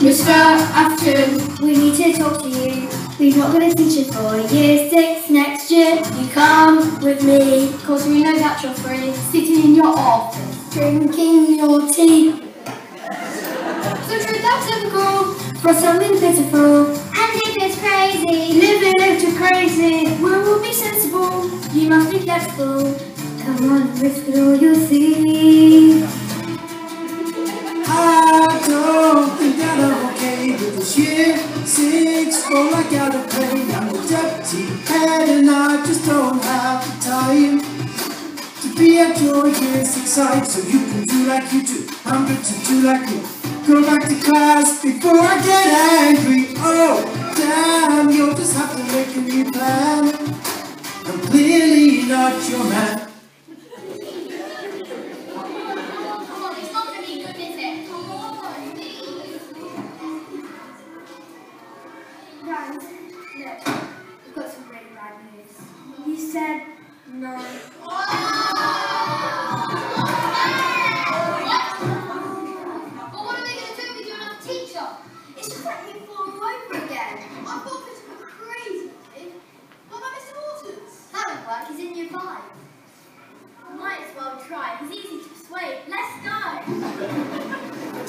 Mr. Afton, we need to talk to you. We've not got a teacher for year 6 next year. You come with me, cause we know that you're free, sitting in your office, drinking your tea. So treat that typical for something pitiful. And if it's crazy, live a little crazy. We will be sensible, you must be flexible. Come on, risk it all, you'll see. I don't think that I'm okay with this year 6 fall I gotta pay. I'm a deputy head and I just don't have the time to be at your year 6 side. So you can do like you do, I'm good to do like me. Go back to class before I get angry. Oh damn, you'll just have to make a new plan. I'm clearly not your man. Right, look, we've got some really bad news. You said no. Well, what are we going to do with you and our teacher? It's just like you fall over again. I thought this was crazy. What about Mr. Waters? That won't work, he's in year 5. Might as well try, he's easy to persuade. Let's go.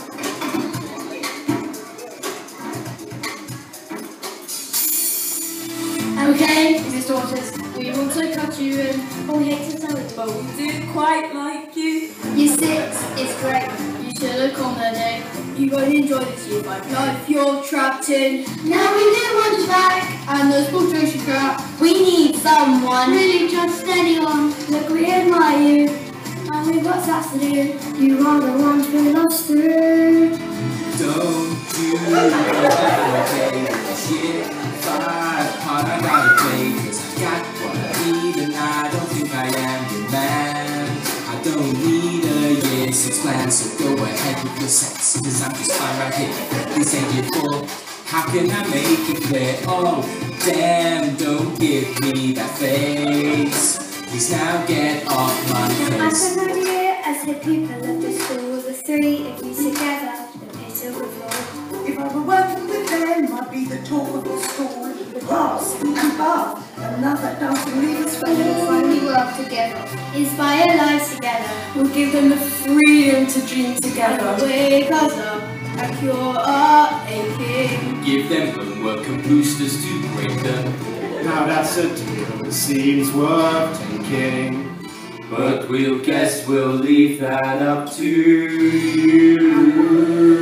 Okay, Mr. Waters, we want to cut you in. Oh, we hate to tell you, But we do quite like you. Year 6 is great. You should have come there, Dave. You won't enjoy this year 5 life you're trapped in. Now we do want you back. And those filtration crap. We need someone. Really, just anyone. Look, we admire you. And we've got stats to do. You are the one who lost through. Don't you know that okay with this year 5 part I gotta play, cause I got what I need and I don't think I am your man. I don't need a year 6 plan, so go ahead with your sense, cause I'm just fine right here. This ain't year 4, how can I make it clear? Oh damn, don't give me that face. Please now get off my face. As an idea, as the people of the school, the 3 of you together, the pit of the floor. If I were working with them, I'd be the talk of the school. Brass and bath, another dancing leaders for When we work together, inspire lives together. We'll give them the freedom to dream together. Wake us up and cure our aching. Give them homework and boosters to break them. Now that's a deal that seems worth taking. But we'll leave that up to you.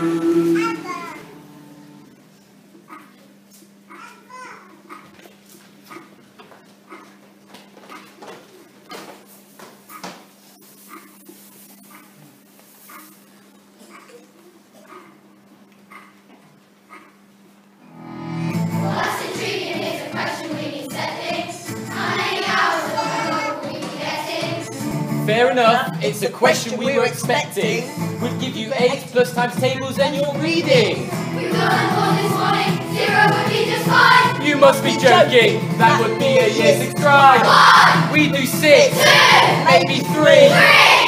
Fair enough, it's a question we were expecting. We'd give you 8 plus times tables and your reading. We've done all this morning. 0 would be just fine. You must be joking, that would be a year 6 try. 1, We do 6, 2, maybe 3. 3.